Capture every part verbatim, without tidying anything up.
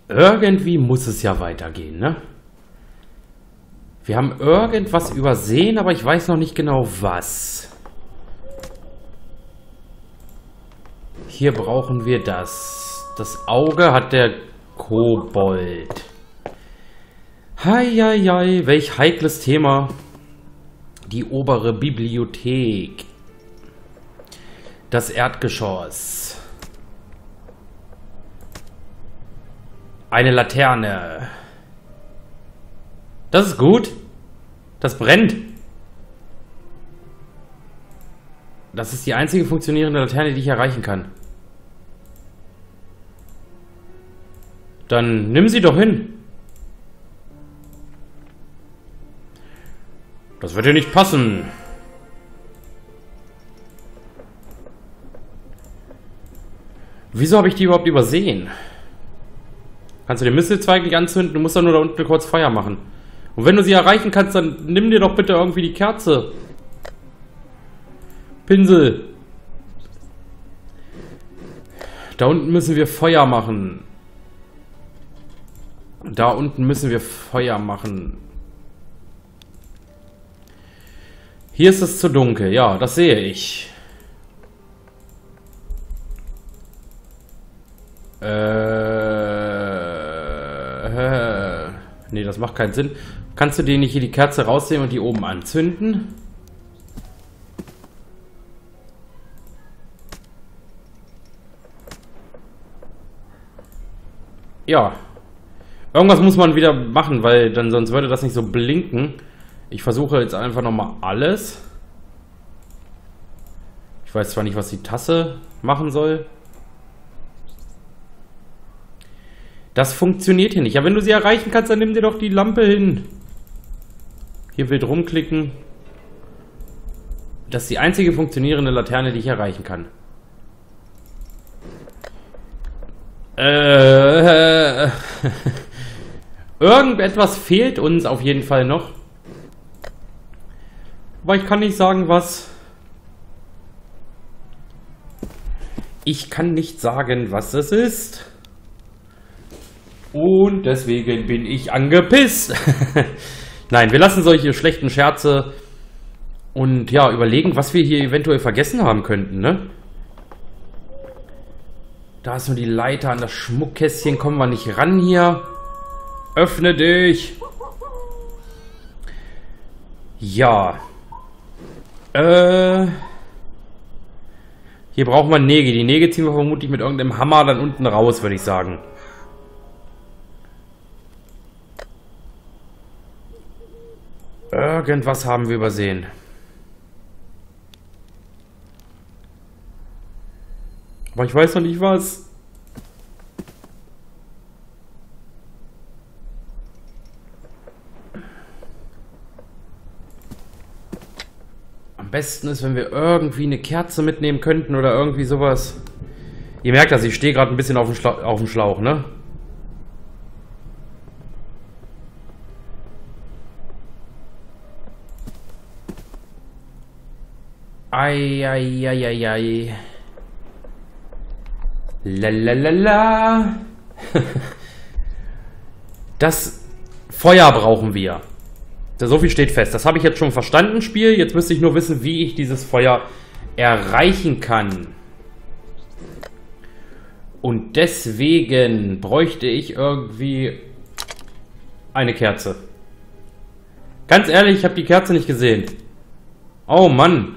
Irgendwie muss es ja weitergehen, ne? Wir haben irgendwas übersehen, aber ich weiß noch nicht genau was. Hier brauchen wir das. Das Auge hat der Kobold. Heieiei, welch heikles Thema. Die obere Bibliothek. Das Erdgeschoss. Eine Laterne. Das ist gut. Das brennt. Das ist die einzige funktionierende Laterne, die ich erreichen kann. Dann nimm sie doch hin. Das wird dir nicht passen. Wieso habe ich die überhaupt übersehen? Kannst du den Mistelzweig nicht anzünden? Du musst doch nur da unten kurz Feuer machen. Und wenn du sie erreichen kannst, dann nimm dir doch bitte irgendwie die Kerze. Pinsel. Da unten müssen wir Feuer machen. Da unten müssen wir Feuer machen. Hier ist es zu dunkel. Ja, das sehe ich. Äh, äh, nee, das macht keinen Sinn. Kannst du dir nicht hier die Kerze rausnehmen und die oben anzünden? Ja. Irgendwas muss man wieder machen, weil dann sonst würde das nicht so blinken. Ich versuche jetzt einfach nochmal alles. Ich weiß zwar nicht, was die Tasse machen soll. Das funktioniert hier nicht. Ja, wenn du sie erreichen kannst, dann nimm dir doch die Lampe hin. Hier wild rumklicken. Das ist die einzige funktionierende Laterne, die ich erreichen kann. Äh, irgendetwas fehlt uns auf jeden Fall noch. Aber ich kann nicht sagen, was. Ich kann nicht sagen, was es ist. Und deswegen bin ich angepisst. Nein, wir lassen solche schlechten Scherze und ja, überlegen, was wir hier eventuell vergessen haben könnten, ne? Da ist nur die Leiter an das Schmuckkästchen, kommen wir nicht ran hier. Öffne dich. Ja. Äh. Hier brauchen wir Nägel. Die Nägel ziehen wir vermutlich mit irgendeinem Hammer dann unten raus, würde ich sagen. Irgendwas haben wir übersehen. Aber ich weiß noch nicht was. Am besten ist, wenn wir irgendwie eine Kerze mitnehmen könnten oder irgendwie sowas. Ihr merkt das, ich stehe gerade ein bisschen auf dem, Schla- auf dem Schlauch, ne? Eieieiei. Lalalala. Das Feuer brauchen wir. So viel steht fest. Das habe ich jetzt schon verstanden, Spiel. Jetzt müsste ich nur wissen, wie ich dieses Feuer erreichen kann. Und deswegen bräuchte ich irgendwie eine Kerze. Ganz ehrlich, ich habe die Kerze nicht gesehen. Oh Mann.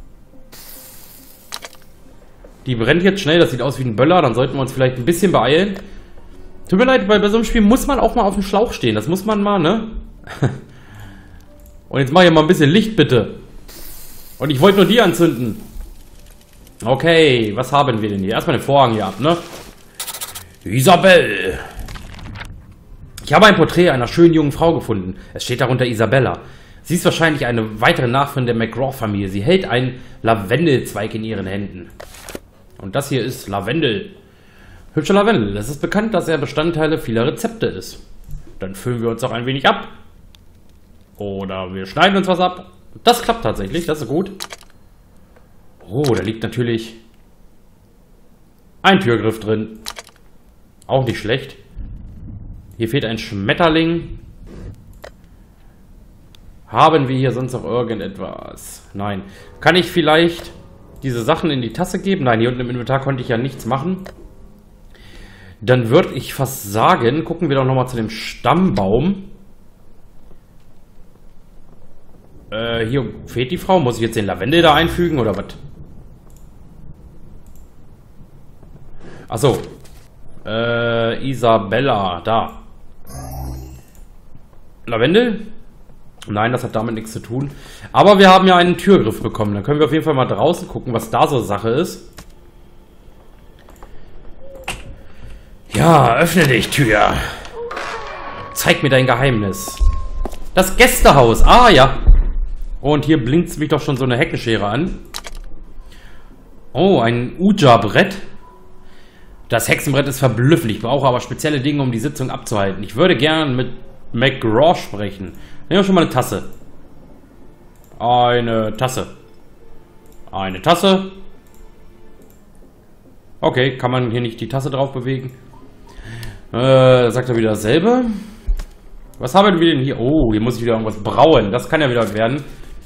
Die brennt jetzt schnell, das sieht aus wie ein Böller, dann sollten wir uns vielleicht ein bisschen beeilen. Tut mir leid, weil bei so einem Spiel muss man auch mal auf dem Schlauch stehen, das muss man mal, ne? Und jetzt mach ich mal ein bisschen Licht, bitte. Und ich wollte nur die anzünden. Okay, was haben wir denn hier? Erstmal den Vorhang hier ab, ne? Isabel! Ich habe ein Porträt einer schönen jungen Frau gefunden. Es steht darunter Isabella. Sie ist wahrscheinlich eine weitere Nachfahrin der McGraw-Familie. Sie hält einen Lavendelzweig in ihren Händen. Und das hier ist Lavendel. Hübscher Lavendel. Es ist bekannt, dass er Bestandteil vieler Rezepte ist. Dann füllen wir uns auch ein wenig ab. Oder wir schneiden uns was ab. Das klappt tatsächlich, das ist gut. Oh, da liegt natürlich ein Türgriff drin. Auch nicht schlecht. Hier fehlt ein Schmetterling. Haben wir hier sonst noch irgendetwas? Nein. Kann ich vielleicht diese Sachen in die Tasse geben? Nein, hier unten im Inventar konnte ich ja nichts machen. Dann würde ich fast sagen, gucken wir doch nochmal zu dem Stammbaum. Äh, hier fehlt die Frau. Muss ich jetzt den Lavendel da einfügen oder was? Achso. Äh, Isabella, da. Lavendel? Nein, das hat damit nichts zu tun. Aber wir haben ja einen Türgriff bekommen. Dann können wir auf jeden Fall mal draußen gucken, was da so Sache ist. Ja, öffne dich, Tür. Zeig mir dein Geheimnis. Das Gästehaus. Ah, ja. Und hier blinkt es mich doch schon so eine Heckenschere an. Oh, ein Ouija-Brett. Das Hexenbrett ist verblüffend. Ich brauche aber spezielle Dinge, um die Sitzung abzuhalten. Ich würde gern mit McGraw sprechen. Nehmen wir schon mal eine Tasse. Eine Tasse. Eine Tasse. Okay, kann man hier nicht die Tasse drauf bewegen? Äh, sagt er wieder dasselbe. Was haben wir denn hier? Oh, hier muss ich wieder irgendwas brauen. Das kann ja wieder werden.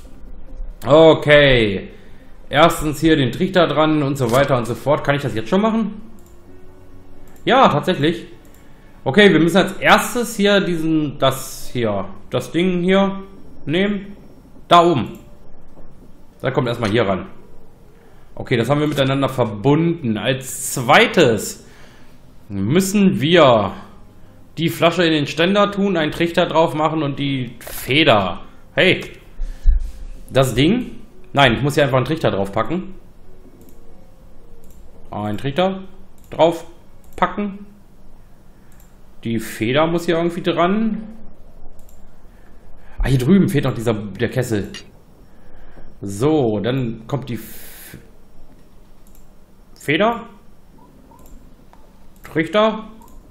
Okay. Erstens hier den Trichter dran und so weiter und so fort. Kann ich das jetzt schon machen? Ja, tatsächlich. Okay, wir müssen als erstes hier diesen, das hier, das Ding hier nehmen. Da oben. Da kommt erstmal hier ran. Okay, das haben wir miteinander verbunden. Als zweites müssen wir die Flasche in den Ständer tun, einen Trichter drauf machen und die Feder. Hey, das Ding. Nein, ich muss hier einfach einen Trichter drauf packen. Einen Trichter drauf packen. Die Feder muss hier irgendwie dran. Ah, hier drüben fehlt noch dieser, der Kessel. So, dann kommt die F Feder. Trichter.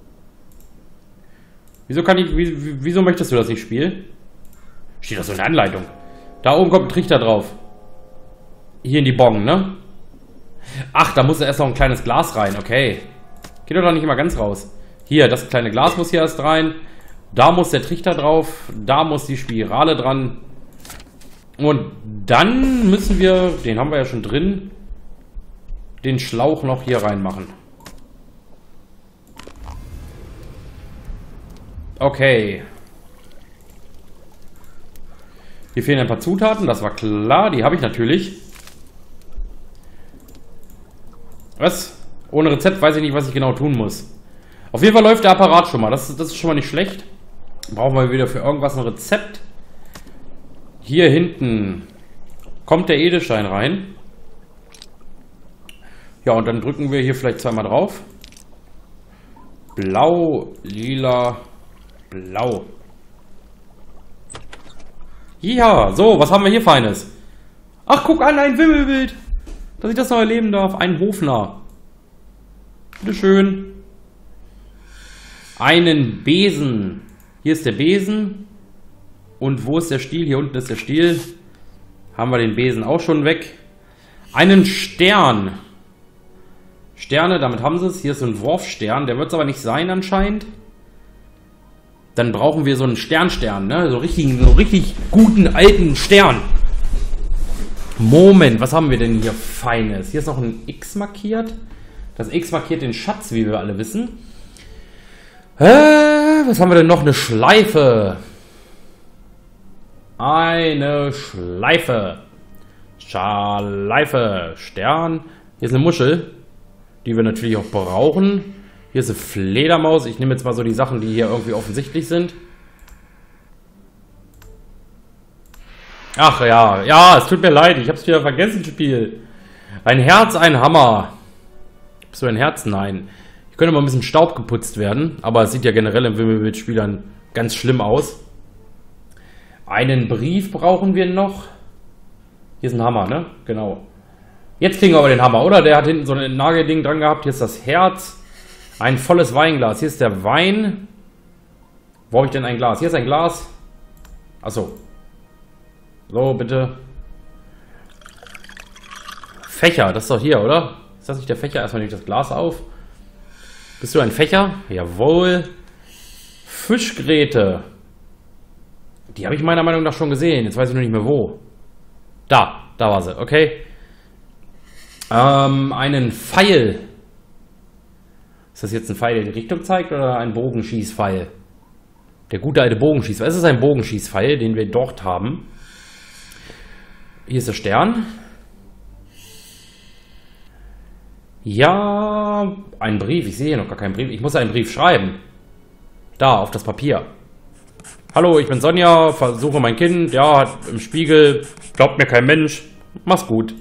Wieso kann ich, wieso möchtest du das nicht spielen? Steht das so in der Anleitung. Da oben kommt ein Trichter drauf. Hier in die Bong, ne? Ach, da muss erst noch ein kleines Glas rein, okay. Geht doch nicht immer ganz raus. Hier, das kleine Glas muss hier erst rein. Da muss der Trichter drauf. Da muss die Spirale dran. Und dann müssen wir, den haben wir ja schon drin, den Schlauch noch hier reinmachen. Okay. Hier fehlen ein paar Zutaten, das war klar. Die habe ich natürlich. Was? Ohne Rezept weiß ich nicht, was ich genau tun muss. Auf jeden Fall läuft der Apparat schon mal. Das, das ist schon mal nicht schlecht. Brauchen wir wieder für irgendwas ein Rezept. Hier hinten kommt der Edelstein rein. Ja, und dann drücken wir hier vielleicht zweimal drauf. Blau, lila, blau. Ja, so, was haben wir hier Feines? Ach, guck an, ein Wimmelbild. Dass ich das noch erleben darf. Ein Hofnarr. Bitteschön. Einen Besen. Hier ist der Besen. Und wo ist der Stiel? Hier unten ist der Stiel. Haben wir den Besen auch schon weg. Einen Stern. Sterne, damit haben sie es. Hier ist so ein Wurfstern. Der wird es aber nicht sein anscheinend. Dann brauchen wir so einen Sternstern, ne? So richtig, so richtig guten alten Stern. Moment, was haben wir denn hier Feines? Hier ist noch ein X markiert. Das X markiert den Schatz, wie wir alle wissen. Äh, was haben wir denn noch? Eine Schleife. Eine Schleife. Schleife. Stern. Hier ist eine Muschel, die wir natürlich auch brauchen. Hier ist eine Fledermaus. Ich nehme jetzt mal so die Sachen, die hier irgendwie offensichtlich sind. Ach ja, ja, es tut mir leid. Ich habe es wieder vergessen, Spiel. Ein Herz, ein Hammer. Bist du ein Herz? Nein. Hier könnte mal ein bisschen Staub geputzt werden. Aber es sieht ja generell im Wimmelbild-Spielern ganz schlimm aus. Einen Brief brauchen wir noch. Hier ist ein Hammer, ne? Genau. Jetzt kriegen wir aber den Hammer, oder? Der hat hinten so ein Nagelding dran gehabt. Hier ist das Herz. Ein volles Weinglas. Hier ist der Wein. Wo habe ich denn ein Glas? Hier ist ein Glas. Achso. So, bitte. Fächer, das ist doch hier, oder? Ist das nicht der Fächer? Erstmal nehme ich das Glas auf. Bist du ein Fächer? Jawohl. Fischgräte. Die habe ich meiner Meinung nach schon gesehen. Jetzt weiß ich nur nicht mehr wo. Da, da war sie. Okay. Ähm, einen Pfeil. Ist das jetzt ein Pfeil, der die Richtung zeigt, oder ein Bogenschießpfeil? Der gute alte Bogenschießpfeil. Es ist ein Bogenschießpfeil, den wir dort haben. Hier ist der Stern. Ja, ein Brief. Ich sehe hier noch gar keinen Brief. Ich muss einen Brief schreiben. Da, auf das Papier. Hallo, ich bin Sonja, versuche mein Kind. Ja, hat im Spiegel. Glaubt mir kein Mensch. Mach's gut.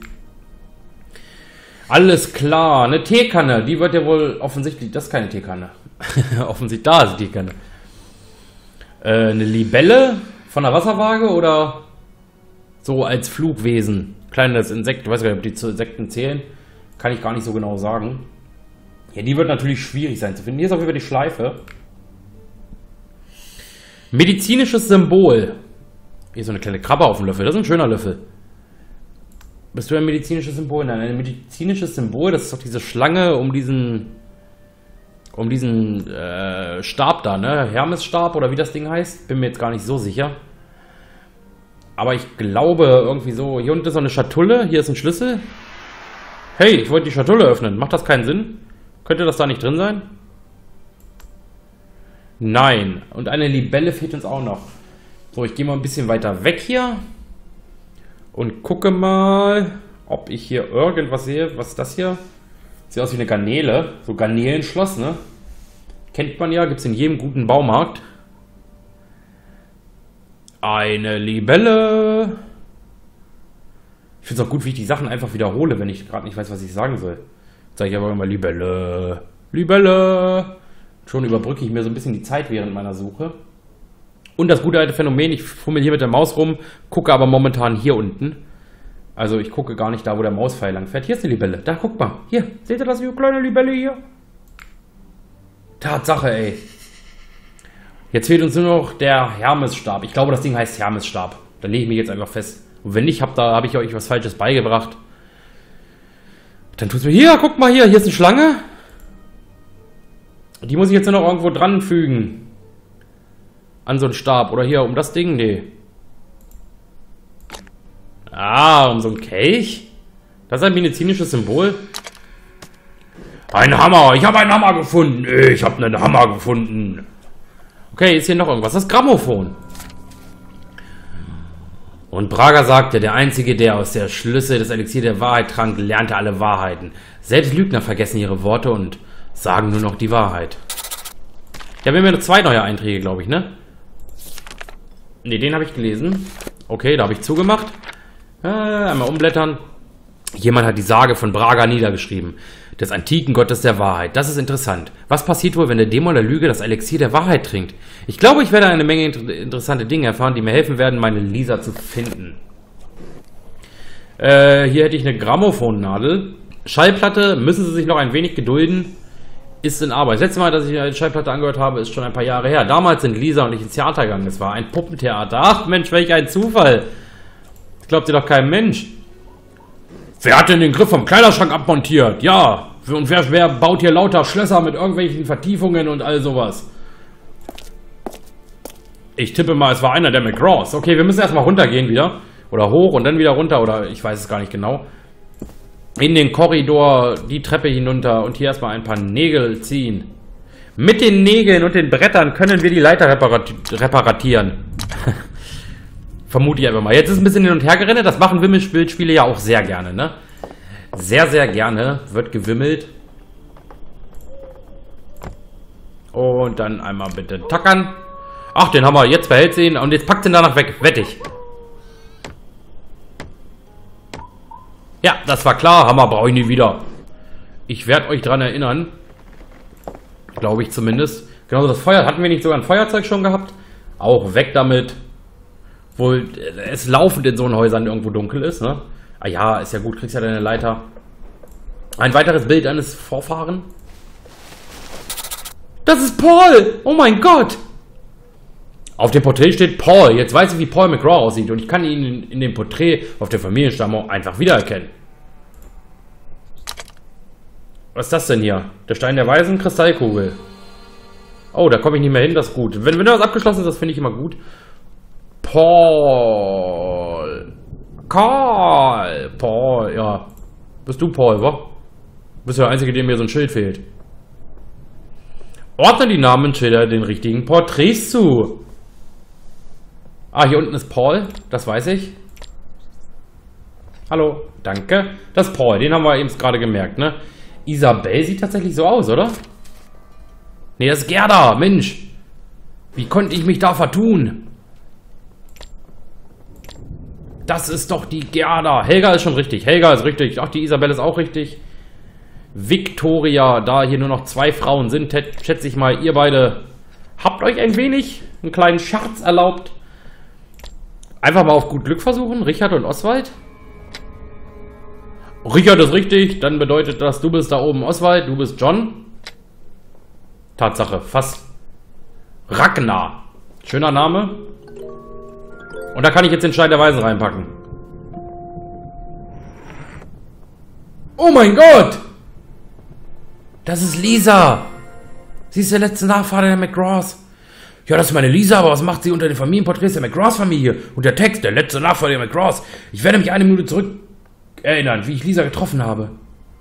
Alles klar. Eine Teekanne. Die wird ja wohl offensichtlich... Das ist keine Teekanne. Offensichtlich, da ist die Teekanne. Äh, eine Libelle von der Wasserwaage oder so als Flugwesen? Kleines Insekt. Ich weiß gar nicht, ob die zu Insekten zählen. Kann ich gar nicht so genau sagen. Ja, die wird natürlich schwierig sein zu finden. Hier ist auf jeden Fall die Schleife. Medizinisches Symbol. Hier ist so eine kleine Krabbe auf dem Löffel. Das ist ein schöner Löffel. Bist du ein medizinisches Symbol? Nein, ein medizinisches Symbol, das ist doch diese Schlange um diesen um diesen äh, Stab da, ne? Hermesstab oder wie das Ding heißt. Bin mir jetzt gar nicht so sicher. Aber ich glaube irgendwie so. Hier unten ist so eine Schatulle. Hier ist ein Schlüssel. Hey, ich wollte die Schatulle öffnen. Macht das keinen Sinn? Könnte das da nicht drin sein? Nein. Und eine Libelle fehlt uns auch noch. So, ich gehe mal ein bisschen weiter weg hier. Und gucke mal, ob ich hier irgendwas sehe. Was ist das hier? Sieht aus wie eine Garnele. So Garnelenschloss, ne? Kennt man ja, gibt es in jedem guten Baumarkt. Eine Libelle. Ich finde es auch gut, wie ich die Sachen einfach wiederhole, wenn ich gerade nicht weiß, was ich sagen soll. Jetzt sage ich aber immer Libelle. Libelle. Schon überbrücke ich mir so ein bisschen die Zeit während meiner Suche. Und das gute alte Phänomen, ich fummel hier mit der Maus rum, gucke aber momentan hier unten. Also ich gucke gar nicht da, wo der Mauspfeil lang fährt. Hier ist eine Libelle. Da, guck mal. Hier, seht ihr das, die kleine Libelle hier? Tatsache, ey. Jetzt fehlt uns nur noch der Hermesstab. Ich glaube, das Ding heißt Hermesstab. Da lege ich mich jetzt einfach fest. Und wenn nicht, hab, da habe ich euch was Falsches beigebracht. Dann tut es mir... Hier, guck mal hier. Hier ist eine Schlange. Die muss ich jetzt nur noch irgendwo dran fügen. An so einen Stab. Oder hier um das Ding. Nee. Ah, um so einen Kelch. Das ist ein medizinisches Symbol. Ein Hammer. Ich habe einen Hammer gefunden. Ich habe einen Hammer gefunden. Okay, ist hier noch irgendwas. Das Grammophon. Und Braga sagte, der Einzige, der aus der Schlüssel des Elixier der Wahrheit trank, lernte alle Wahrheiten. Selbst Lügner vergessen ihre Worte und sagen nur noch die Wahrheit. Ja, wir haben ja noch zwei neue Einträge, glaube ich, ne? Ne, den habe ich gelesen. Okay, da habe ich zugemacht. Äh, einmal umblättern. Jemand hat die Sage von Braga niedergeschrieben. Des antiken Gottes der Wahrheit. Das ist interessant. Was passiert wohl, wenn der Dämon der Lüge das Elixier der Wahrheit trinkt? Ich glaube, ich werde eine Menge inter interessante Dinge erfahren, die mir helfen werden, meine Lisa zu finden. Äh, hier hätte ich eine Grammophonnadel. Schallplatte, müssen Sie sich noch ein wenig gedulden. Ist in Arbeit. Das letzte Mal, dass ich eine Schallplatte angehört habe, ist schon ein paar Jahre her. Damals sind Lisa und ich ins Theater gegangen. Es war ein Puppentheater. Ach Mensch, welch ein Zufall. Das glaubt ihr doch kein Mensch. Wer hat denn den Griff vom Kleiderschrank abmontiert? Ja. Und wer, wer baut hier lauter Schlösser mit irgendwelchen Vertiefungen und all sowas? Ich tippe mal, es war einer der McGraws. Okay, wir müssen erstmal runtergehen wieder. Oder hoch und dann wieder runter. Oder ich weiß es gar nicht genau. In den Korridor, die Treppe hinunter und hier erstmal ein paar Nägel ziehen. Mit den Nägeln und den Brettern können wir die Leiter reparat reparatieren. Vermute ich einfach mal. Jetzt ist ein bisschen hin und her gerannt. Das machen Wimmelspiele ja auch sehr gerne, ne? Sehr, sehr gerne wird gewimmelt. Und dann einmal bitte tackern. Ach, den haben wir. Jetzt verhält sie ihn. Und jetzt packt sie ihn danach weg. Wettig. Ja, das war klar. Hammer brauche ich nie wieder. Ich werde euch dran erinnern. Glaube ich zumindest. Genauso das Feuer. Hatten wir nicht sogar ein Feuerzeug schon gehabt? Auch weg damit. Wohl es laufend in so einen Häusern irgendwo dunkel ist, ne? Ah ja, ist ja gut. Kriegst ja deine Leiter. Ein weiteres Bild eines Vorfahren. Das ist Paul! Oh mein Gott! Auf dem Porträt steht Paul. Jetzt weiß ich, wie Paul McGraw aussieht. Und ich kann ihn in, in dem Porträt auf der Familienstammung einfach wiedererkennen. Was ist das denn hier? Der Stein der Weisen, Kristallkugel. Oh, da komme ich nicht mehr hin, das ist gut. Wenn, wenn da was abgeschlossen ist, das finde ich immer gut. Paul. Karl. Paul, ja. Bist du Paul, wa? Bist ja der Einzige, dem mir so ein Schild fehlt. Ordne die Namensschilder den richtigen Porträts zu. Ah, hier unten ist Paul. Das weiß ich. Hallo. Danke. Das ist Paul. Den haben wir eben gerade gemerkt, ne? Isabel sieht tatsächlich so aus, oder? Nee, das ist Gerda. Mensch. Wie konnte ich mich da vertun? Das ist doch die Gerda. Helga ist schon richtig. Helga ist richtig. Ach, die Isabel ist auch richtig. Victoria, da hier nur noch zwei Frauen sind, schätze ich mal, ihr beide habt euch ein wenig einen kleinen Scherz erlaubt. Einfach mal auf gut Glück versuchen. Richard und Oswald. Richard ist richtig, dann bedeutet das, du bist da oben Oswald, du bist John. Tatsache, fast. Ragnar. Schöner Name. Und da kann ich jetzt den Stein der Weisen reinpacken. Oh mein Gott! Das ist Lisa. Sie ist der letzte Nachfahre der McGraws. Ja, das ist meine Lisa, aber was macht sie unter den Familienporträts der McGraws-Familie? Und der Text, der letzte Nachfahre der McGraws. Ich werde mich eine Minute zurück erinnern, wie ich Lisa getroffen habe.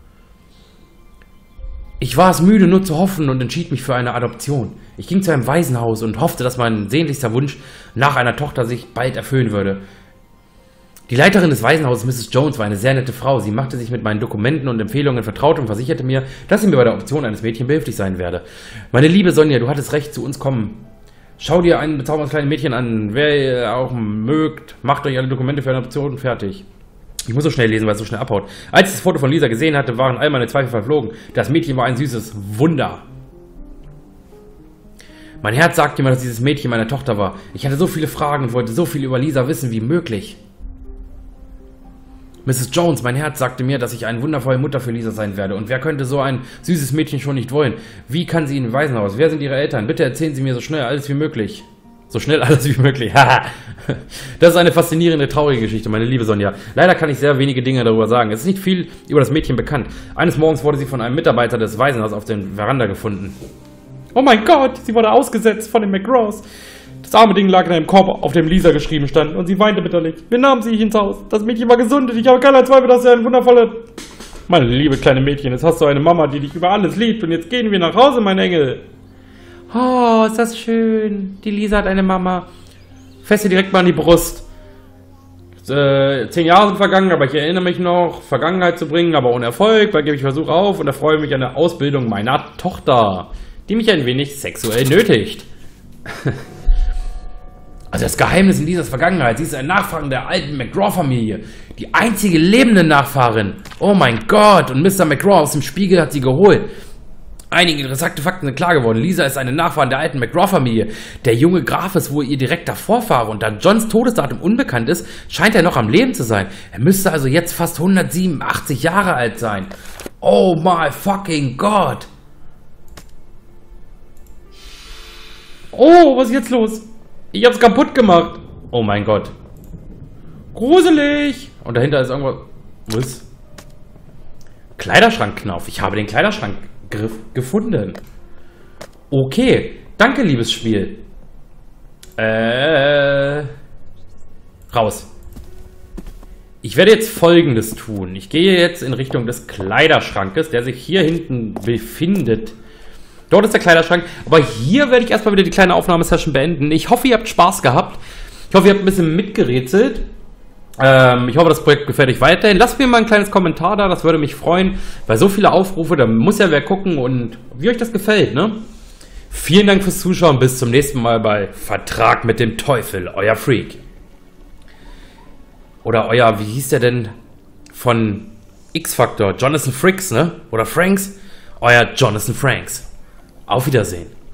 Ich war es müde, nur zu hoffen und entschied mich für eine Adoption. Ich ging zu einem Waisenhaus und hoffte, dass mein sehnlichster Wunsch nach einer Tochter sich bald erfüllen würde. Die Leiterin des Waisenhauses, Misses Jones, war eine sehr nette Frau. Sie machte sich mit meinen Dokumenten und Empfehlungen vertraut und versicherte mir, dass sie mir bei der Option eines Mädchens behilflich sein werde. Meine liebe Sonja, du hattest recht, zu uns kommen. Schau dir ein bezauberndes kleines Mädchen an. Wer ihr auch mögt, macht euch alle Dokumente für eine Option fertig. Ich muss so schnell lesen, weil es so schnell abhaut. Als ich das Foto von Lisa gesehen hatte, waren all meine Zweifel verflogen. Das Mädchen war ein süßes Wunder. Mein Herz sagte mir, dass dieses Mädchen meine Tochter war. Ich hatte so viele Fragen und wollte so viel über Lisa wissen wie möglich. Misses Jones, mein Herz sagte mir, dass ich eine wundervolle Mutter für Lisa sein werde. Und wer könnte so ein süßes Mädchen schon nicht wollen? Wie kann sie in ein Waisenhaus? Wer sind ihre Eltern? Bitte erzählen Sie mir so schnell alles wie möglich. So schnell alles wie möglich. Das ist eine faszinierende, traurige Geschichte, meine liebe Sonja. Leider kann ich sehr wenige Dinge darüber sagen. Es ist nicht viel über das Mädchen bekannt. Eines Morgens wurde sie von einem Mitarbeiter des Waisenhauses auf der Veranda gefunden. Oh mein Gott, sie wurde ausgesetzt von den McGraws. Das arme Ding lag in einem Korb, auf dem Lisa geschrieben stand, und sie weinte bitterlich. Wir nahmen sie ins Haus. Das Mädchen war gesund und ich habe keinen Zweifel, dass sie ein wundervoller... Meine liebe kleine Mädchen, jetzt hast du eine Mama, die dich über alles liebt, und jetzt gehen wir nach Hause, mein Engel. Oh, ist das schön. Die Lisa hat eine Mama. Feste direkt mal an die Brust. Äh, zehn Jahre sind vergangen, aber ich erinnere mich noch, Vergangenheit zu bringen, aber ohne Erfolg. Bald gebe ich Versuch auf und erfreue mich an der Ausbildung meiner Tochter, die mich ein wenig sexuell nötigt. Also das Geheimnis in Lisas Vergangenheit. Sie ist ein Nachfahren der alten McGraw-Familie. Die einzige lebende Nachfahrin. Oh mein Gott. Und Mister McGraw aus dem Spiegel hat sie geholt. Einige interessante Fakten sind klar geworden. Lisa ist eine Nachfahrin der alten McGraw-Familie. Der junge Graf ist wohl ihr direkter Vorfahre. Und da Johns Todesdatum unbekannt ist, scheint er noch am Leben zu sein. Er müsste also jetzt fast hundertsiebenundachtzig Jahre alt sein. Oh my fucking God. Oh, was ist jetzt los? Ich hab's kaputt gemacht. Oh mein Gott. Gruselig. Und dahinter ist irgendwas... Was? Kleiderschrankknauf. Ich habe den Kleiderschrankgriff gefunden. Okay. Danke, liebes Spiel. Äh... Raus. Ich werde jetzt Folgendes tun. Ich gehe jetzt in Richtung des Kleiderschrankes, der sich hier hinten befindet. Dort ist der Kleiderschrank, aber hier werde ich erstmal wieder die kleine Aufnahmesession beenden. Ich hoffe, ihr habt Spaß gehabt. Ich hoffe, ihr habt ein bisschen mitgerätselt. Ähm, ich hoffe, das Projekt gefällt euch weiterhin. Lasst mir mal ein kleines Kommentar da, das würde mich freuen. Weil so viele Aufrufe, da muss ja wer gucken und wie euch das gefällt, ne? Vielen Dank fürs Zuschauen, bis zum nächsten Mal bei Vertrag mit dem Teufel, euer Freak. Oder euer, wie hieß der denn von X-Factor? Jonathan Frakes, ne? Oder Franks? Euer Jonathan Franks. Auf Wiedersehen.